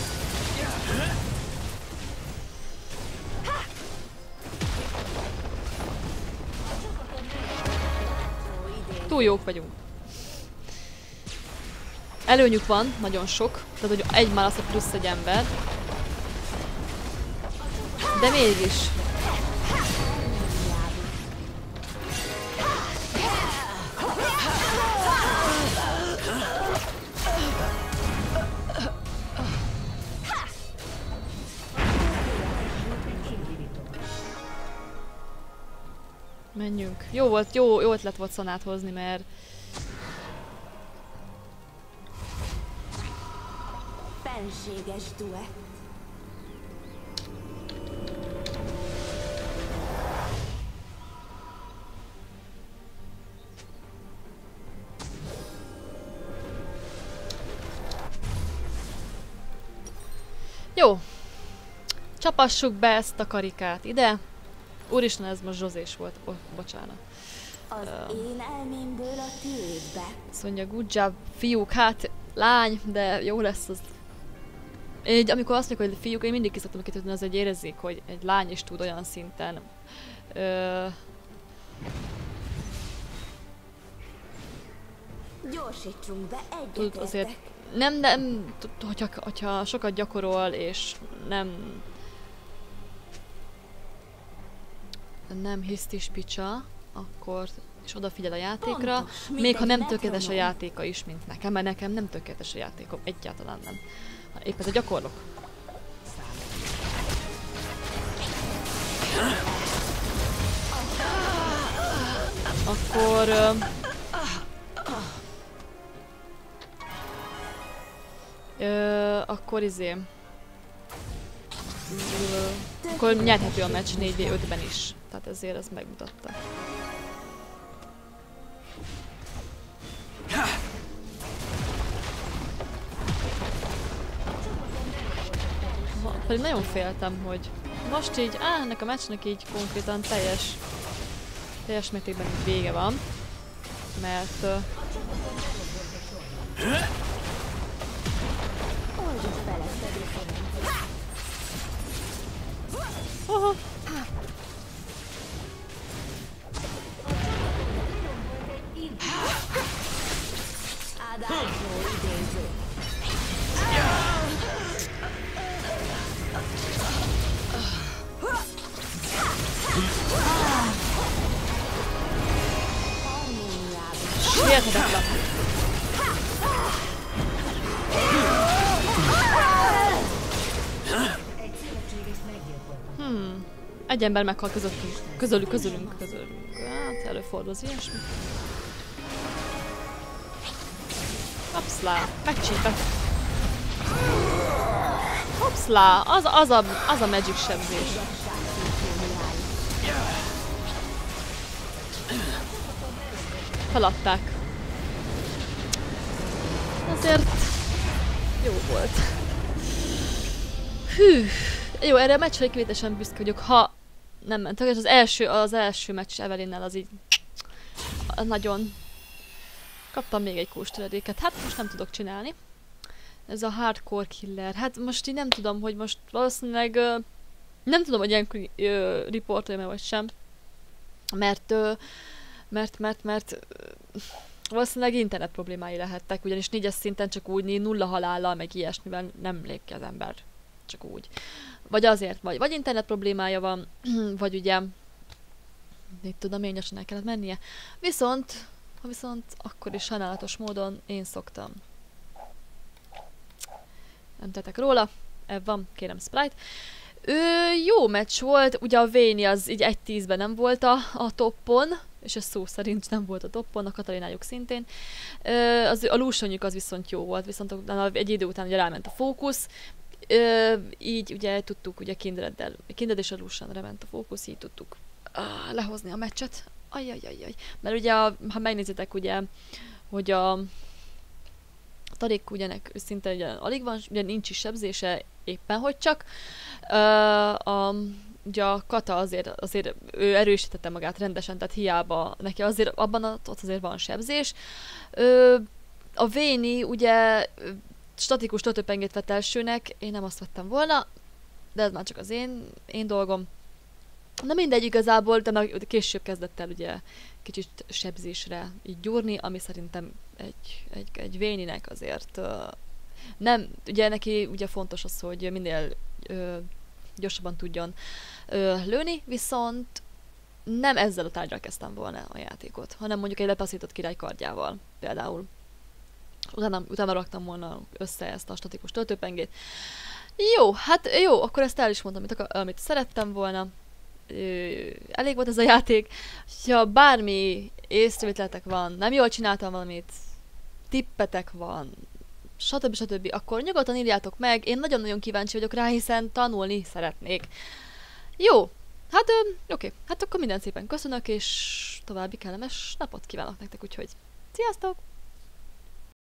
Túl jók vagyunk. Előnyük van, nagyon sok. Tehát, hogy egy már az a plusz egy ember. De mégis. Menjünk. Jó volt, jó ötlet volt Szanát hozni, mert... Fenséges duett. Jó. Csapassuk be ezt a karikát ide. Úristen, ez most Zsozés volt. Oh, bocsánat. Az én elmémből a tiédbe. Azt mondja, good job, fiúk. Hát, lány, de jó lesz az. Így, amikor azt mondjuk, hogy fiúk, én mindig ki szoktam kitudni, az, hogy érezzék, hogy egy lány is tud olyan szinten. Gyorsítsunk be Tud azért nem, hogyha sokat gyakorol és nem hisztis picsa, akkor és odafigyel a játékra, pontos, még ha nem metronom. tökéletes a játéka is, mint nekem, mert nekem nem tökéletes a játékom, egyáltalán nem. Épp ez a gyakorlok. Akkor... akkor akkor nyerhető a meccs 4v5-ben is. Tehát ezért ez megmutatta. Pedig nagyon féltem, hogy most így, ennek a meccsnek így konkrétan teljes mértékben vége van. Mert... Aha. Hihetetlen. Egy ember meghal közülünk. Hát előfordul az ilyesmi. Apszlá, megcsípek. Hopszlá, az a magic sebzés. Feladták. Azért jó volt. Hű. Jó, erre a meccsre kivételesen büszke vagyok, ha nem ment. Az első meccs Evelynnel az így nagyon... Kaptam még egy kóstöredéket. Hát most nem tudok csinálni. Ez a hardcore killer. Hát most így nem tudom, hogy most valószínűleg... nem tudom, hogy ilyenkor riportoljam-e vagy sem. Mert valószínűleg internet problémái lehettek, ugyanis 4-es szinten csak úgy 0 halállal, meg ilyesmivel nem lép ki az ember. Csak úgy. Vagy azért, vagy internet problémája van, vagy ugye... Itt tudom, én gyorsan el kellett mennie. Viszont akkor is sajnálatos módon én szoktam. Nem tettek róla. Ebb van, kérem Sprite. Jó meccs volt, ugye a Vayne az így 1-10-ben nem volt a toppon, és ez szó szerint nem volt a toppon, a Katarinájuk szintén. A Lucianjuk az viszont jó volt, viszont egy idő után ugye ráment a fókusz, így ugye tudtuk, ugye Kindred és a Lucianra ment a fókusz, így tudtuk lehozni a meccset. Ajjajajjaj. Mert ugye, ha megnézitek ugye, hogy a Tarik ugye szinte ugye alig van, ugye nincs is sebzése, éppen hogy csak. Ugye a Kata azért ő erősítette magát rendesen, tehát hiába neki azért ott azért van sebzés. A Vayne ugye statikus töltőpengét vett elsőnek, én nem azt vettem volna, de ez már csak az én dolgom. Na mindegy igazából, de már később kezdett el ugye kicsit sebzésre így gyúrni, ami szerintem egy Vayne-nek azért nem, ugye neki ugye fontos az, hogy minél gyorsabban tudjon lőni, viszont nem ezzel a tárgyal kezdtem volna a játékot, hanem mondjuk egy lepaszított király kardjával például. Utána raktam volna össze ezt a statikus töltőpengét. Jó, hát jó, akkor ezt el is mondtam, amit szerettem volna. Elég volt ez a játék. Ha bármi észrevételetek van, nem jól csináltam valamit, tippetek van, stb. Akkor nyugodtan írjátok meg, én nagyon-nagyon kíváncsi vagyok rá, hiszen tanulni szeretnék. Jó, hát oké, hát akkor minden szépen köszönök, és további kellemes napot kívánok nektek, úgyhogy sziasztok!